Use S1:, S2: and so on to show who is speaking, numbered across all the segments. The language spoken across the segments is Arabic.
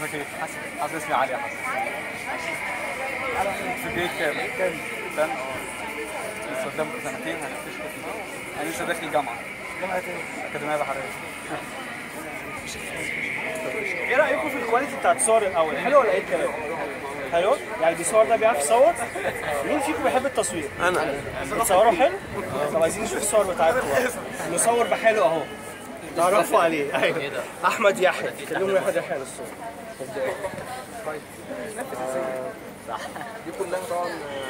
S1: اسمك ايه؟ حسن اسمي علي يا حسن. في الجيش كام؟ سنة؟ لسه قدام سنتين هنكتشف. انا لسه داخل جامعة. جامعة ايه؟ أكاديمية بحرية.
S2: ايه رايكم في الكواليتي بتاعت الصور الاول؟ حلو ولا ايه الكلام؟ حلو؟ يعني بيصور ده بيعرف يصور؟ مين فيكم بيحب التصوير؟
S3: انا.
S2: بتصوروا حلو؟ طب عايزين نشوف الصور بتاعتكم. المصور بحاله اهو. تعرفوا عليه. ايوه. احمد يحيى. كلموا احمد يحيى للصور.
S3: دي كلها طبعا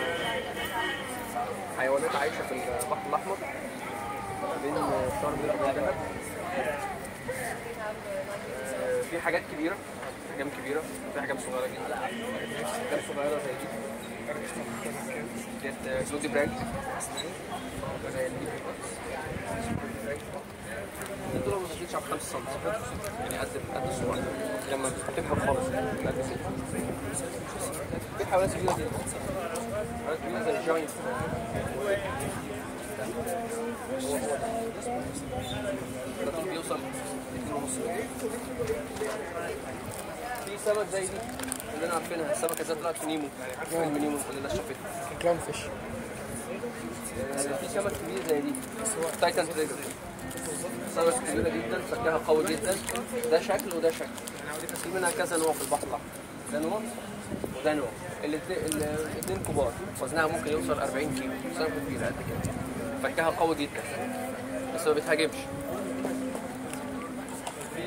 S3: حيوانات عايشه في البحر الاحمر بين شرم والدهب. في حاجات كبيره، احجام كبيره، في احجام صغيره جدا. احجام صغيره زي دي ديت زودي براج زي دي. دول ما بتزيدش عن 5 سم، يعني قد الصباع لما بتكبر خالص قد كده. في حيوانات كبيره جدا، حيوانات كبيره زي الجاينت. ده طول بيوصل 2.5 متر. في سمك زي دي كلنا عارفينها، السمكه ذات طلعت في نيمو، فيلم نيمو كلنا شافتها.
S2: كلام فيش.
S3: في سمك كبير زي دي تايتان تريجر، سمكه كبيره جدا، فكها قوي جدا. ده شكل وده شكل. في منها كذا نوع في البحر الاحمر، ده نوع وده نوع. الاثنين كبار، وزنها ممكن يوصل 40 كيلو، سمكه كبيره قد كده، فكها قوي جدا بس ما بتهاجمش. في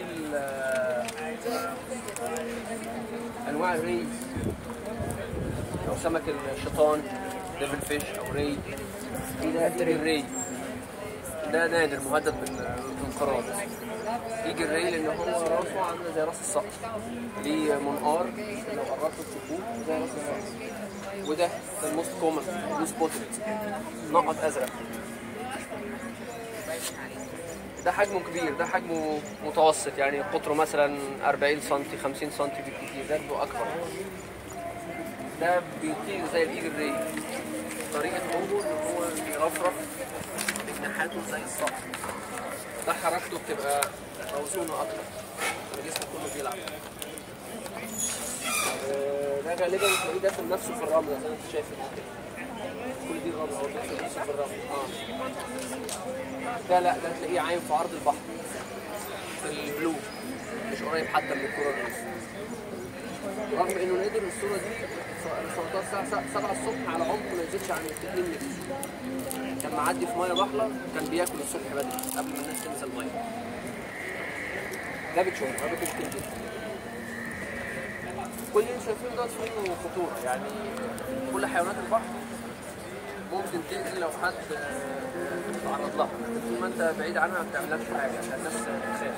S3: انواع الري او سمك الشيطان، ديفل فيش او ري. في ده الري، ده نادر مهدد بالانقراض. يجي الري لان هو راسه عامله زي راس الصقر، ليه منقار لو قربت تشوفوه زي راس الصقر. وده الموست كومن بلو سبوتد، نقط ازرق. ده حجمه كبير، ده حجمه متوسط، يعني قطره مثلا 40 سم 50 سم بالكثير، ده اكبر. ده بيطير زي الايجل ري، طريقه عومه ان هو بيرفرف بجناحاته زي الصقر. ده حركته بتبقى موزونه اكتر، جسمه كله بيلعب. ده غالبا تلاقيه دافن نفسه في الرمله زي ما انت شايف كده. كل دي الرمله، هو دافن نفسه في الرمله. ده لا، ده تلاقيه عايم في عرض البحر في البلو، مش قريب حتى من الكره الرئيسيه. رغم انه نادر الصوره دي صورتها الساعه 7 الصبح على عمق ما يزيدش عن 2 متر. كان معدي في ميه ضحله، كان بياكل الصبح بدري قبل ما الناس تنزل الميه. ده بتشوفه، ده بتشوفه جدا. كل اللي شايفينه ده منه خطوره، يعني كل حيوانات البحر ممكن تأذي لو حد تعرض لها. طول ما انت بعيد عنها ما بتعملكش حاجه، عشان الناس تخاف.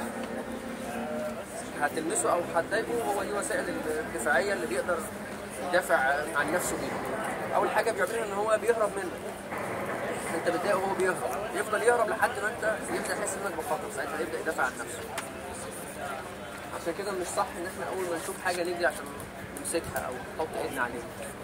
S3: هتلمسه او هتضايقه، هو دي وسائل الدفاعيه اللي بيقدر يدافع عن نفسه بيها. اول حاجه بيعملها ان هو بيهرب منك. انت بتضايقه وهو بيهرب، يفضل يهرب لحد ما انت يبدا يحس انك بخطر، ساعتها يبدا يدافع عن نفسه. عشان كده مش صح ان احنا اول ما نشوف حاجه نجري عشان نمسكها او نحط ايدنا عليها.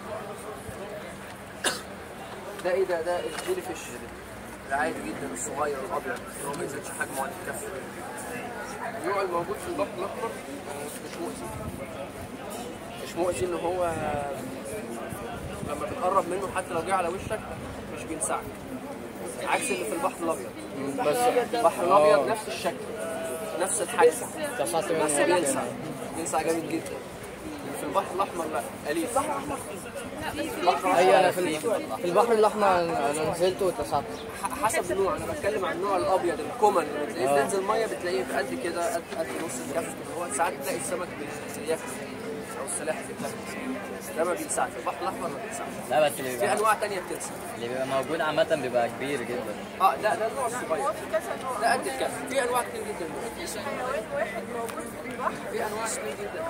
S3: ده ايه ده؟ ده الجيلي فيش العادي جدا الصغير الابيض اللي هو ما ينزلش حجمه عن الكف. النوع الموجود في البحر الاحمر مش مؤذي، مش مؤذي ان هو لما بتقرب منه حتى لو جه على وشك مش بيلسعك، عكس اللي في البحر الابيض. بس البحر الابيض نفس الشكل نفس الحجم بس بيلسع جامد جدا. في البحر الاحمر لا، اليف.
S4: ايوه، انا في البحر الاحمر انا نزلت واتلسعت.
S3: حسب النوع، انا بتكلم عن النوع الابيض الكومن اللي بتلاقيه بتنزل ميه بتلاقيه قد كده، قد نص الكف كده. هو ساعات تلاقي السمك بياكل او السلاحف بتاكل، ده ما بيلسعش. البحر الاحمر ما بيلسعش.
S4: لا بس اللي
S3: في انواع ثانيه بتلسع،
S4: اللي بيبقى موجود عامه بيبقى كبير جدا.
S3: لا ده النوع الصغير، ده قد الكف. في انواع كتير جدا،
S5: مفيش حيوان واحد موجود في البحر.
S3: في انواع كتير جدا.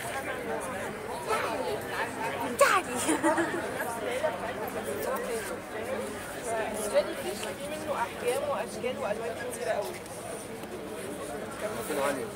S5: الجيلي فيش في منه احجام واشكال والوان كتيره قوي.
S3: في عالية.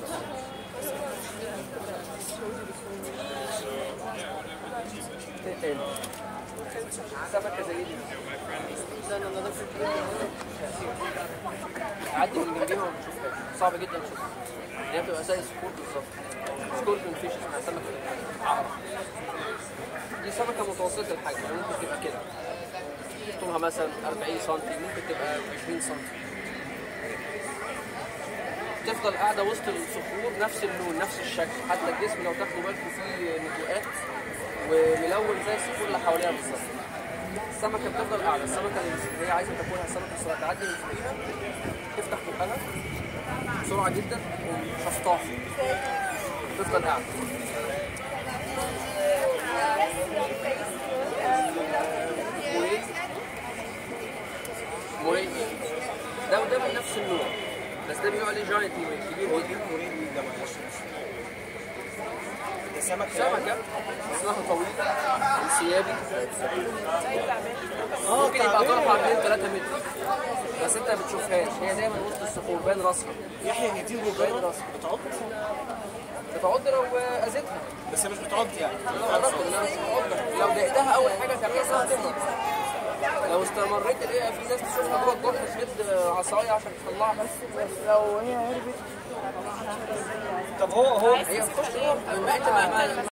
S3: سمكة زي دي. استنى نضيف عدي من جنبيها وما تشوفهاش. صعب جدا تشوفها. هي بتبقى زي سكور بالظبط. سكوربيون فيش اسمها سمكة عقرب. دي سمكة متوسطة الحجم، يعني ممكن تبقى كده. طولها مثلا 40 سم، ممكن تبقى 20 سم. تفضل قاعدة وسط الصخور نفس اللون نفس الشكل، حتى الجسم لو تاخدوا بالكم فيه نتوءات وملون زي الصخور اللي حواليها بالظبط. السمكة بتفضل قاعدة، السمكة اللي هي عايزة تاكلها السمكة الصغيرة تعدي من فوقيها تفتح بقها بسرعة جدا وشفطاها تفضل قاعدة. موريل ده وده من نفس النوع، بس ده بيقولوا عليه جاينت موريل كبير جدا. سمكة اسمها طويلة انسيابي، ممكن يبقى طرفها 2-3 متر بس انت ما بتشوفهاش، هي دايما وسط الصخور باين راسها.
S2: يحيى هي دي مجرد
S3: بتعض لو اذيتها،
S2: بس هي مش بتعض يعني.
S3: لو ضايقتها اول حاجه تعملها اسمها تمرض. لو استمريت تلاقيها في ناس تشوفها جوه الجحر تشد عصايه عشان تطلعها.
S5: بس لو هي هربت
S2: طب هو
S3: هي بتخش جوه